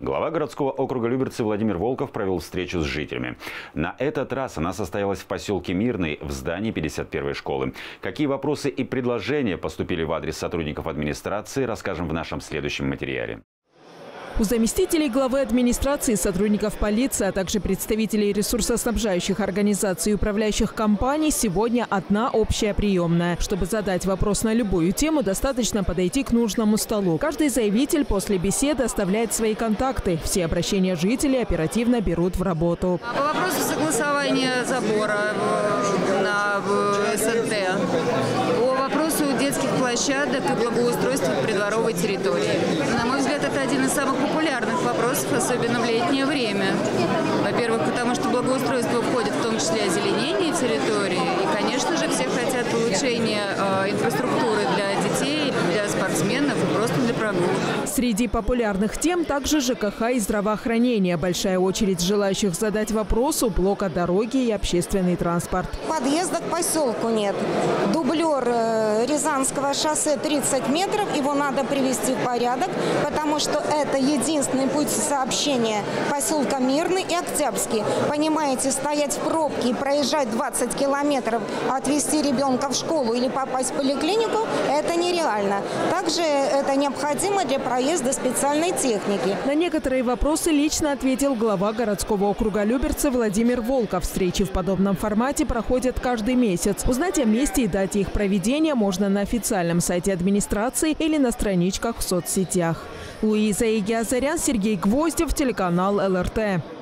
Глава городского округа Люберцы Владимир Волков провел встречу с жителями. На этот раз она состоялась в поселке Мирный в здании 51-й школы. Какие вопросы и предложения поступили в адрес сотрудников администрации, расскажем в нашем следующем материале. У заместителей главы администрации, сотрудников полиции, а также представителей ресурсоснабжающих организаций и управляющих компаний сегодня одна общая приемная. Чтобы задать вопрос на любую тему, достаточно подойти к нужному столу. Каждый заявитель после беседы оставляет свои контакты. Все обращения жителей оперативно берут в работу. По вопросу согласования забора на СНТ, по вопросу детских площадок и благоустройства придворовой территории. На мой взгляд, это один из самых популярных вопросов, особенно в летнее время. Во-первых, потому что благоустройство входит в том числе озеленение территории. И, конечно же, все хотят улучшения инфраструктуры для детей, для спортсменов и просто для прогулок. Среди популярных тем также ЖКХ и здравоохранение. Большая очередь желающих задать вопрос у блока дороги и общественный транспорт. Подъезда к поселку нет. Дублер Рязанского шоссе 30 метров. Его надо привести в порядок, потому что это единственный путь сообщения поселка Мирный и Октябрьский. Понимаете, стоять в пробке и проезжать 20 километров, отвезти ребенка в школу или попасть в поликлинику – это нереально. Также это необходимо для проезда специальной техники. На некоторые вопросы лично ответил глава городского округа Люберцы Владимир Волков. Встречи в подобном формате проходят каждый месяц. Узнать о месте и дате их проведения можно на официальном сайте администрации или на страничках в соцсетях. Луиза Игиазарян, Сергей Гвоздев, телеканал ЛРТ.